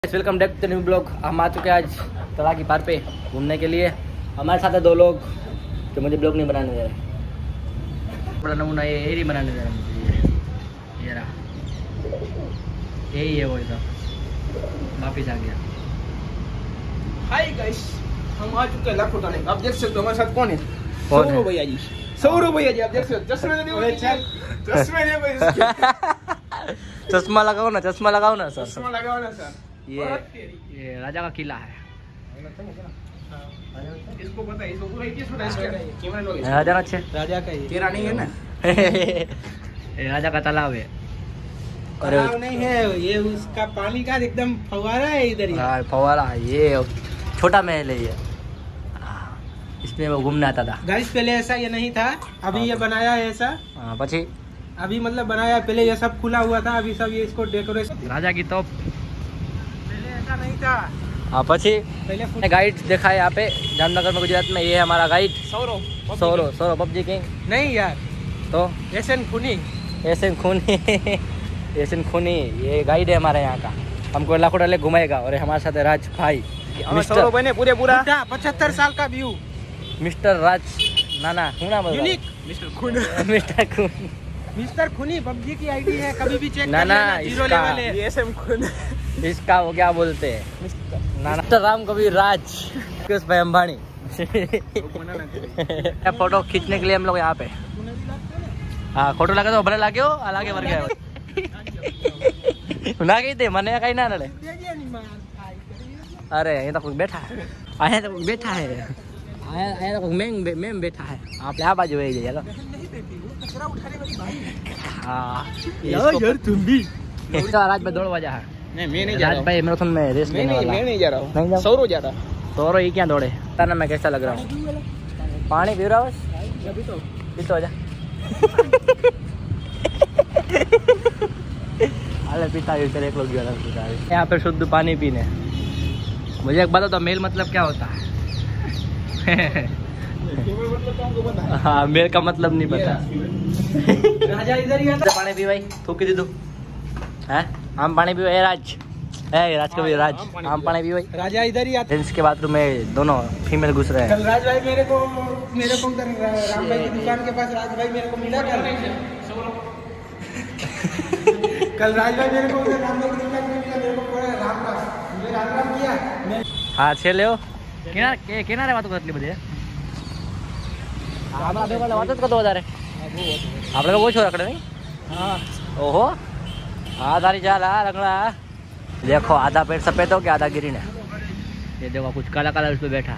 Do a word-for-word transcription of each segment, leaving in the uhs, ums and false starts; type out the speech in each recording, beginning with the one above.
Welcome back to new blog. हम आ चुके हैं आज तला की पार पे घूमने के लिए। हमारे साथ है दो लोग जो मुझे ब्लॉग नहीं बनाने दे रहे। बड़ा नमूना ये यही बनाने दे रहा मुझे। ये रहा, यही है वो। एकदम वापिस आ गया। हाय गाइस, हम आ चुके हैं लाखों टाने। आप देख सकते हो हमारे साथ कौन है? कौन है? सौरभ भैया जी। सौरभ भैया जी आप देख सकते हो। चश्मे देखो, चश्मे देखो। चश्मा लगाओ ना, चश्मा लगाओ ना सर। चश्मा लगाओ ना सर। ये ये राजा का किला है। इसको पता है, इसको पूरा इतिहास पता है इसका। कैमरा लोगे राजा का छे राजा का ही तेरा नहीं है ना। ये राजा का तालाब है। और तालाब नहीं है ये, उसका पानी का एकदम फव्वारा है इधर ही। हाँ फव्वारा है। ये छोटा महल है ये, इसमें वो घूमने आता था। गाइस पहले ऐसा ये नहीं था, अभी ये बनाया है ऐसा। हाँ पची अभी मतलब बनाया, पहले ये सब खुला हुआ था, अभी सब ये इसको डेकोरेशन। राजा की तोप पहले ऐसा नहीं था। हाँ पची पहले गाइड देखा है यहाँ पे जामनगर में, गुजरात में। ये है हमारा guide Saurabh. Saurabh Saurabh PUBG king. नहीं यार, तो एसन खुनी। एसन खूनी एसन खूनी ये गाइड है हमारे यहाँ का। हमको लाखों डाले घुमाएगा। और हमारे साथ है राज भाई, सौरभ भाई ने पूरे पूरा पचहत्तर साल का व्यू। मिस्टर राज नाना खूना यूनिक मिस्टर खून। मिस्टर खून मिस्टर खूनी पबजी की आईडी है, कभी भी चेक ना कर ना लेना, जीरो इसका- लेवल है। एसएम खून। इसका वो क्या बोलते हैं नाना, मिस्टर राम कबीर राज किस भाई अंबानी। फोटो खींचने के लिए हम लोग यहाँ पे। हाँ फोटो लगा तो भले लागे हो आगे वर्ग है ना गई थे मने कहीं ना नड़े। अरे ये तो कोई बैठा है, आया तो कोई बैठा है, आया आया तो कोई मैम मैम बैठा है। आप यहाँ बाजू है ये चलो। हाँ यार तुम भी। राज भाई दौड़ वजह है। नहीं मैं नहीं जा राज रहा हूँ। भाई मैराथन में रेस नहीं लेने नहीं वाला। मैं नहीं जा रहा नहीं हूँ, जाओ। सौरभ जा रहा। सौरभ ये क्या दौड़े ना, मैं कैसा लग रहा हूँ। पानी पी रहा बस अभी तो पी तो हो जा। अरे पीता ही तेरे एक लोग यहाँ पे शुद्ध पानी पीने। मुझे एक बता दो मेल मतलब क्या होता है? हाँ मेल का मतलब नहीं पता। राजा इधर ही आता। पानी पी भाई, थूकी दे दो है। हम पानी पी भाई राज है, राज कबीर राज। हम पानी पी भाई। राजा इधर ही आता। जेंट्स के बाथरूम में दोनों फीमेल घुस रहे हैं। कल राज भाई मेरे को मेरे को उधर राम भाई की दुकान के पास राज भाई मेरे को मिला कर। कल राज भाई मेरे को उधर राम भाई की दुकान में मिला, मेरे को बोला राम राम, मुझे राम राम किया। मैं हाँ छे हो किनारे के किनारे वातो करतली बધી આપણા બે વાળા વાતો જ કરતો વધારે આપણે તો ઓછો રખડે નહીં। हाँ ओहो हाँ तारी चाल हाँ रखना। देखो आधा पेट सफेद हो गया आधा ग्रीन है। ये देखो कुछ काला काला उस पे बैठा।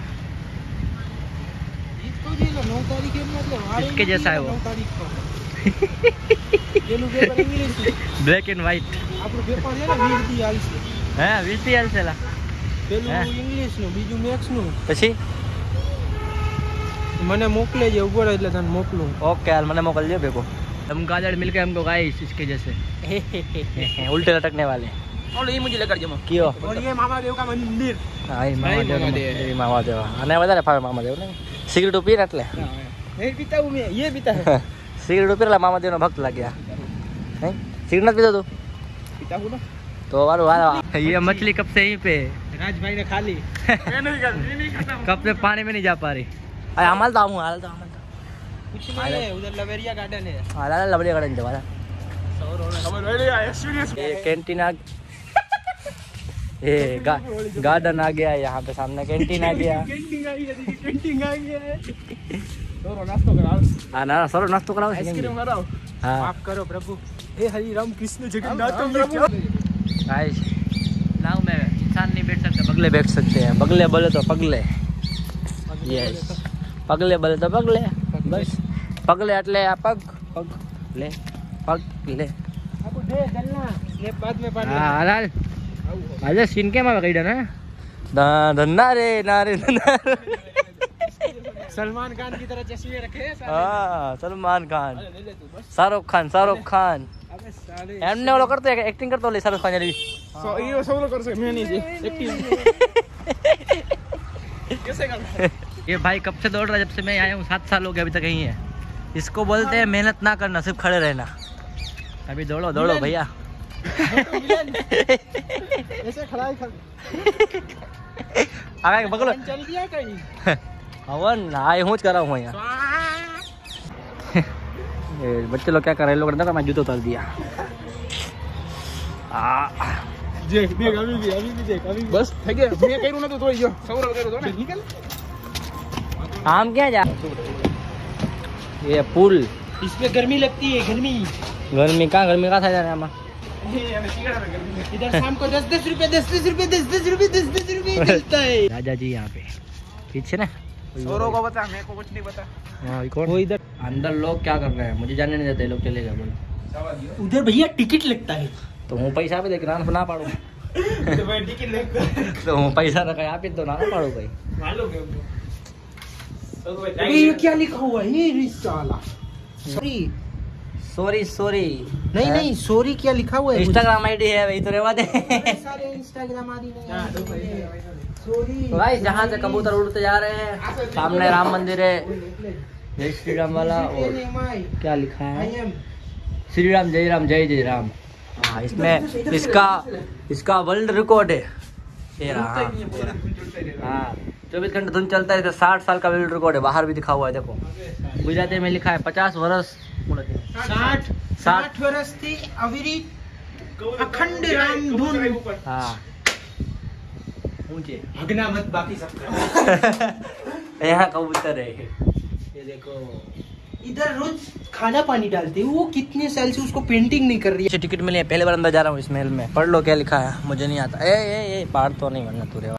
इसको भी नौ तारीख है मतलब इसके जैसा है वो। नौ तारीख को ये लोग paper English black and white આપણો પેપર છે ને વીસ દી આવશે। હે વીસ થી હાલ છેલા પેલું ઇંગ્લિશ નું, બીજું મેથ્સ નું। પછી મને મોકલે છે ઉપર એટલે તને મોકલું। ओके यार मैंने मोकल दिया बेको। हम गाजर मिल गए हमको गाइस इसके जैसे उल्टे लटकने वाले। और ये मुझे लेकर जमा क्यों? और ये महादेव का मंदिर। आई महादेव महादेव। એ महादेव અને વધારે ફાવે महादेव ને સિગરેટ પીને એટલે नहीं पीता हूँ मैं, ये पीता है। સિગરેટ પીલા महादेव નો भक्त લાગ્યા હે। सिगरेट નથી પીતો તું? पीता हूँ ना। तो वारो वारो ये मछली कब से यहीं पे राज भाई ने खा ली। मैं नहीं खाता, मैं नहीं खाता। कब से पानी में नहीं जा पा रही। अरे हमाल तो हूँ हाल तो हमाल कुछ नहीं है, उधर लवेरिया गार्डन है। हाल लबड़ी गार्डन जवाला। ये कैंटीन आ ये गा, गार्डन आ गया है यहाँ पे सामने। कैंटीन आ गया। कैंटीन आ गया, कैंटीन आ गया है। तो नाश्ता कराओ। हाँ ना सर नाश्तो कराओ। आइसक्रीम कराओ। हाँ माफ करो प्रभु। हे हरि राम कृष्ण जगन्नाथ प्रभु। गाइस नाव में इंसान नहीं बैठ सकते, बगले बैठ सकते हैं। बगले बोले तो पगले। यस पगले बोले तो पगले। बस पगले એટલે આ પગ પગ લે પગ લે। आपको दे चलना स्नैप बाद में पानी। હા હાલ આજે સીન કેમ આવે કઈડા ને ધન્ના રે ના રે ધન્ના। सलमान खान की तरह चश्मे रखे हैं साले। हाँ सलमान खान, ले ले तू बस। शाहरुख खान शाहरुख खान अबे साले એમને ઓલો કરતો એક્ટિંગ કરતો લે શાહરુખ ખાન જેવી। सो ये सब लोग कर सकते मैं नहीं जी एक्टिंग कैसे करना है? ये भाई कब से दौड़ रहा है, जब से मैं आया हूँ सात साल हो गए अभी तक यहीं है। इसको बोलते हैं मेहनत ना करना, सिर्फ खड़े रहना। अभी दौड़ो दौड़ो भैया। ऐसे खड़ा ही खड़ा अरे पकड़ो चल गया कहीं। हवन हाय हूँ कर रहा हूँ यहाँ। ये बच्चे लोग क्या कर रहे हैं, लोग अंदर मैं जूता उतार दिया। आ देख देख अभी भी अभी भी देख अभी बस ठीक है। मैं कह रहा हूं ना तो थोड़ी जो सौर वगैरह दो ना निकल। आम क्या जा ये पुल इसमें गर्मी लगती है गर्मी। गर्मी कहाँ गर्मी कहाँ था जाने हम इधर शाम को दस दस रुपए दस दस रुपए दस दस रुपए दस दस रुपए मिलता है। राजा जी यहाँ पे पीछे ना सौरों को बता, मेरे को कुछ नहीं पता। हाँ कौन वो इधर अंदर लोग क्या कर रहे हैं मुझे जानने नहीं देते, लोग चले गए बोलो। उधर भैया टिकट लगता है तो हूँ पैसा भी देख ना पाड़ू तो भाई टिकट लगता है तो हूँ पैसा रखा यहाँ पे तो ना ना पाड़ू भाई। मालूम है ये क्या लिखा हुआ है ये साला। सॉरी सॉरी सॉरी नहीं नहीं सॉरी क्या लिखा हुआ है। इंस्टाग्राम आईडी है वही तो रेवा दे। सारे इंस्टाग्राम आईडी नहीं। सॉरी तो भाई जहाँ से कबूतर उड़ते जा रहे हैं सामने राम मंदिर है जय श्री राम वाला। और क्या लिखा है श्री राम जय राम जय जय राम। हाँ इसमें इसका इसका वर्ल्ड रिकॉर्ड है ये रहा। हाँ चौबीस घंटे धुन चलता है, इसका साठ साल का वर्ल्ड रिकॉर्ड है। बाहर भी दिखा हुआ है देखो, गुजराती में लिखा है पचास वर्ष साठ साठ वर्ष थी अविरत अखंड राम धुन। हाँ ऊंचे भगना मत बाकी सब यहाँ कबूतर है ये देखो। इधर रोज खाना पानी डालते हैं, वो कितने साल से उसको पेंटिंग नहीं कर रही है। टिकट मिली है, पहले बार अंदर जा रहा हूँ इस महल में। पढ़ लो क्या लिखा है, मुझे नहीं आता। ए ए ए पार तो नहीं बनना तू रे।